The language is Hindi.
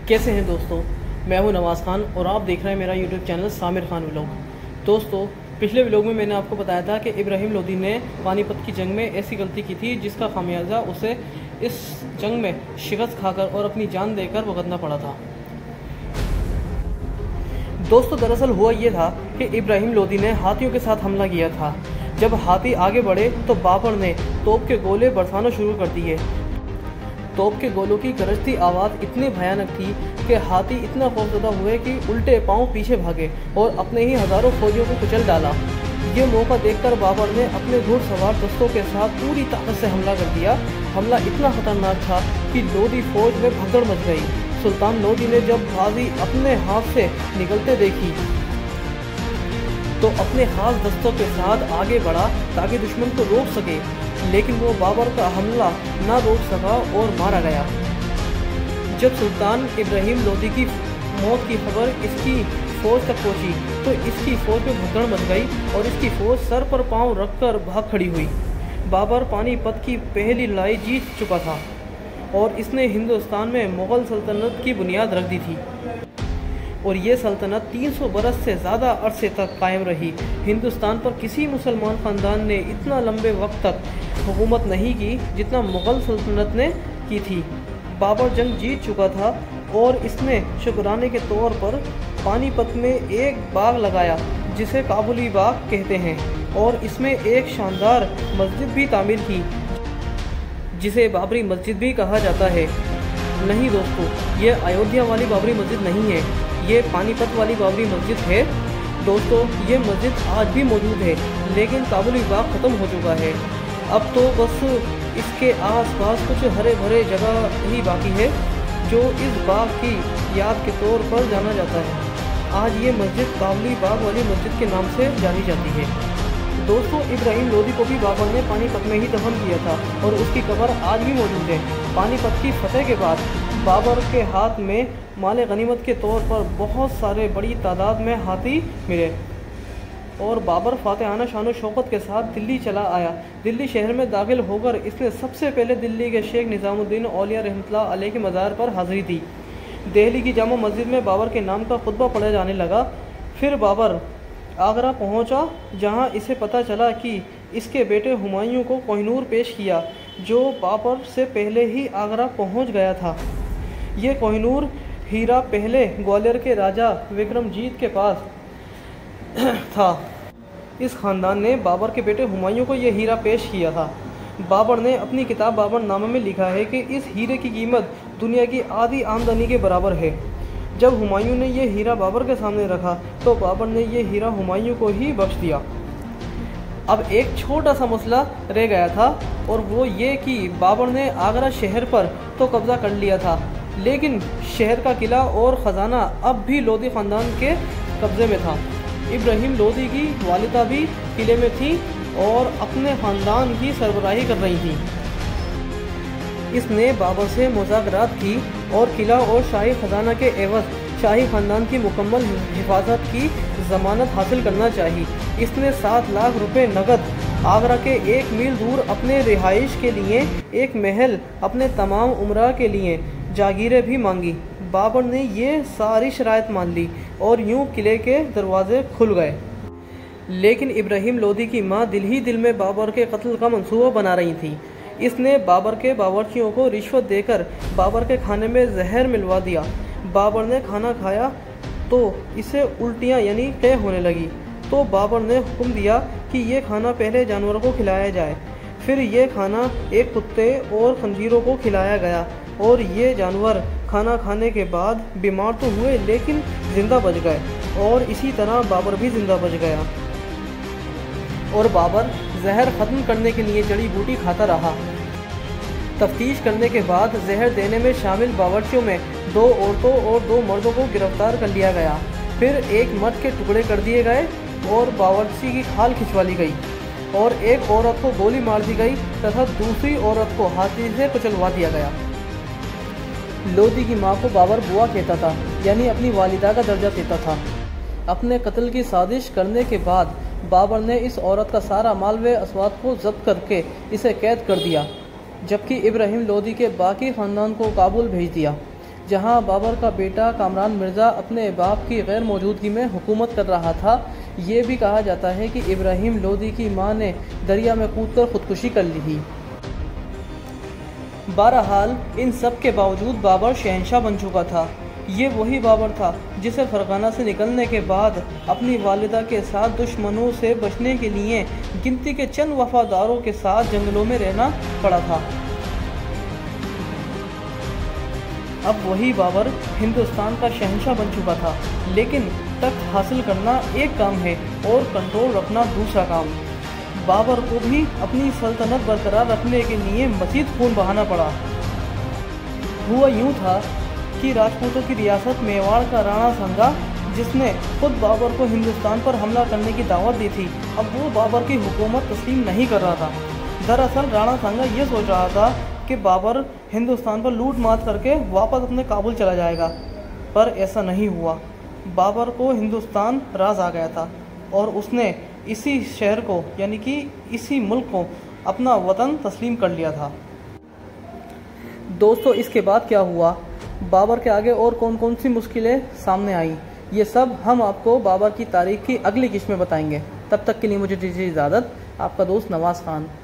कैसे हैं दोस्तों। मैं हूं नवाज़ खान और आप देख रहे हैं मेरा YouTube channel Samir Khan vlog. दोस्तों, पिछले व्लॉग में मैंने आपको बताया था कि इब्राहिम लोदी ने पानीपत की जंग में ऐसी गलती की थी जिसका खामियाजा उसे इस जंग में शिकस्त खाकर और अपनी जान देकर भुगतना पड़ा था। दोस्तों, दरअसल हुआ ये था कि इब्राहिम लोदी ने हाथियों के साथ हमला किया था। जब हाथी आगे बढ़े तो बाबर ने तोप के गोले बरसाना शुरू कर दिए। तोप के गोलों की गरजती आवाज़ इतनी भयानक थी कि हाथी इतना खौफजदा हुए कि उल्टे पांव पीछे भागे और अपने ही हजारों फौजियों को कुचल डाला। ये मौका देखकर बाबर ने अपने घुड़सवार दस्तों के साथ पूरी ताकत से हमला कर दिया। हमला इतना खतरनाक था कि लोदी फौज में भगदड़ मच गई। सुल्तान लोदी ने जब बाजी अपने हाथ से निकलते देखी तो अपने खास दस्तों के साथ आगे बढ़ा ताकि दुश्मन को रोक सके, लेकिन वो बाबर का हमला ना रोक सका और मारा गया। जब सुल्तान इब्राहिम लोदी की मौत की खबर इसकी फौज तक पहुंची तो इसकी फौज में भगदड़ मच गई और इसकी फौज सर पर पांव रखकर भाग खड़ी हुई। बाबर पानीपत की पहली लड़ाई जीत चुका था और इसने हिंदुस्तान में मुग़ल सल्तनत की बुनियाद रख दी थी और ये सल्तनत 300 बरस से ज़्यादा अरसे तक कायम रही। हिंदुस्तान पर किसी मुसलमान ख़ानदान ने इतना लंबे वक्त तक हुकूमत नहीं की जितना मुग़ल सल्तनत ने की थी। बाबर जंग जीत चुका था और इसने शुक्राने के तौर पर पानीपत में एक बाग लगाया जिसे काबुली बाग कहते हैं और इसमें एक शानदार मस्जिद भी तामीर की जिसे बाबरी मस्जिद भी कहा जाता है। नहीं दोस्तों, ये अयोध्या वाली बाबरी मस्जिद नहीं है, ये पानीपत वाली बाबरी मस्जिद है। दोस्तों, ये मस्जिद आज भी मौजूद है लेकिन काबुली बाग ख़त्म हो चुका है। अब तो बस इसके आसपास कुछ हरे भरे जगह ही बाकी है जो इस बाग की याद के तौर पर जाना जाता है। आज ये मस्जिद काबुली बाग वाली मस्जिद के नाम से जानी जाती है। दोस्तों, इब्राहिम लोदी को भी बाबर ने पानीपत में ही दफन किया था और उसकी कब्र आज भी मौजूद है। पानीपत की फतेह के बाद बाबर के हाथ में माल गनीमत के तौर पर बहुत सारे बड़ी तादाद में हाथी मिले और बाबर फातेहाना शान शौकत के साथ दिल्ली चला आया। दिल्ली शहर में दाखिल होकर इसने सबसे पहले दिल्ली के शेख निज़ामुद्दीन औलिया रहमतुल्लाह अलैह के मज़ार पर हाज़िरी दी। दिल्ली की जामा मस्जिद में बाबर के नाम का खुतबा पढ़ा जाने लगा। फिर बाबर आगरा पहुंचा जहां इसे पता चला कि इसके बेटे हुमायूं को कोहिनूर पेश किया जो बाबर से पहले ही आगरा पहुंच गया था। ये कोहिनूर हीरा पहले ग्वालियर के राजा विक्रमजीत के पास था। इस खानदान ने बाबर के बेटे हुमायूं को यह हीरा पेश किया था। बाबर ने अपनी किताब बाबरनामा में लिखा है कि इस हीरे की कीमत दुनिया की आधी आमदनी के बराबर है। जब हुमायूं ने यह हीरा बाबर के सामने रखा तो बाबर ने यह हीरा हुमायूं को ही बख्श दिया। अब एक छोटा सा मसला रह गया था और वो ये कि बाबर ने आगरा शहर पर तो कब्ज़ा कर लिया था लेकिन शहर का किला और ख़जाना अब भी लोदी ख़ानदान के कब्ज़े में था। इब्राहिम लोदी की वालिदा भी किले में थी और अपने ख़ानदान की सरबराही कर रही थी। इसने बाबर से मुज़ाकरात की और किला और शाही ख़जाना के एवज़ शाही ख़ानदान की मुकम्मल हिफाजत की ज़मानत हासिल करना चाहिए। इसने 7 लाख रुपए नकद, आगरा के 1 मील दूर अपने रिहाइश के लिए एक महल, अपने तमाम उमरा के लिए जागीरें भी मांगी। बाबर ने ये सारी शराइत मान ली और यूं किले के दरवाजे खुल गए। लेकिन इब्राहिम लोदी की माँ दिल ही दिल में बाबर के कत्ल का मंसूबा बना रही थी। इसने बाबर के बावर्चियों को रिश्वत देकर बाबर के खाने में जहर मिलवा दिया। बाबर ने खाना खाया तो इसे उल्टियाँ यानी तय होने लगी तो बाबर ने हुक्म दिया कि ये खाना पहले जानवरों को खिलाया जाए। फिर ये खाना एक कुत्ते और खंजीरों को खिलाया गया और ये जानवर खाना खाने के बाद बीमार तो हुए लेकिन ज़िंदा बच गए और इसी तरह बाबर भी ज़िंदा बच गया और बाबर जहर ख़त्म करने के लिए जड़ी बूटी खाता रहा। तफ्तीश करने के बाद जहर देने में शामिल बावर्चियों में 2 औरतों और 2 मर्दों को गिरफ्तार कर लिया गया। फिर एक मर्द के टुकड़े कर दिए गए और बावर्ची की खाल खिंचवा ली गई और एक औरत को गोली मार दी गई तथा दूसरी औरत को हाथी से कुचलवा दिया गया। लोदी की माँ को बाबर बुआ कहता था यानी अपनी वालिदा का दर्जा देता था। अपने कत्ल की साजिश करने के बाद बाबर ने इस औरत का सारा माल व असवाद को जब्त करके इसे कैद कर दिया, जबकि इब्राहिम लोदी के बाकी ख़ानदान को काबुल भेज दिया। जहां बाबर का बेटा कामरान मिर्ज़ा अपने बाप की गैर मौजूदगी में हुकूमत कर रहा था। ये भी कहा जाता है कि इब्राहिम लोदी की मां ने दरिया में कूदकर खुदकुशी कर ली। बहरहाल इन सब के बावजूद बाबर शहंशाह बन चुका था। ये वही बाबर था जिसे फरगाना से निकलने के बाद अपनी वालिदा के साथ दुश्मनों से बचने के लिए गिनती के चंद वफादारों के साथ जंगलों में रहना पड़ा था। अब वही बाबर हिंदुस्तान का शहंशाह बन चुका था, लेकिन तख्त हासिल करना एक काम है और कंट्रोल रखना दूसरा काम। बाबर को भी अपनी सल्तनत बरकरार रखने के लिए मज़ीद खून बहाना पड़ा। हुआ यूँ था कि राजपूतों की रियासत मेवाड़ का राणा संगा, जिसने खुद बाबर को हिंदुस्तान पर हमला करने की दावत दी थी, अब वो बाबर की हुकूमत तस्लीम नहीं कर रहा था। दरअसल राणा संगा ये सोच रहा था कि बाबर हिंदुस्तान पर लूट मात करके वापस अपने काबुल चला जाएगा, पर ऐसा नहीं हुआ। बाबर को हिंदुस्तान राज आ गया था और उसने इसी शहर को यानी कि इसी मुल्क को अपना वतन तस्लीम कर लिया था। दोस्तों, इसके बाद क्या हुआ, बाबर के आगे और कौन कौन सी मुश्किलें सामने आई, ये सब हम आपको बाबर की तारीख की अगली किस्त में बताएंगे। तब तक के लिए मुझे दीजिए इजाज़त। आपका दोस्त नवाज़ खान।